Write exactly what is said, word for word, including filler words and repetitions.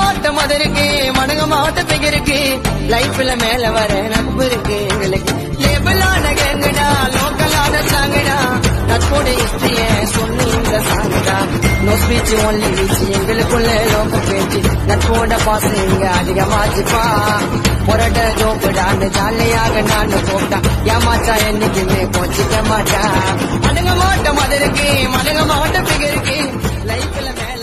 மாட்ட மத இருக்கு மடங்க மாட்ட பிக இருக்கு லைஃப்ல மேல வர நட்பு இருக்கு எங்களுக்கு லேபிளான கேங்கடா லோக்கலான சாங்கடா நட்போட ஹிஸ்டரிய சொல்லு இந்த சாங்கடா நோ ஸ்பீச் ஒன்லி ரீச் எங்களுக்குள்ள லோக்க பேச்சு நட்போட பாசம் இங்க அதிகமாச்சுப்பா பொரட ஜோக்கடான்னு ஜாலியாக நான் போட்டா ஏமாச்சா என்னைக்குமே போச்சுக்க மாட்டா மடங்க மாட்ட மத இருக்கு மடங்க மாட்ட பிக இருக்கு லைஃப்ல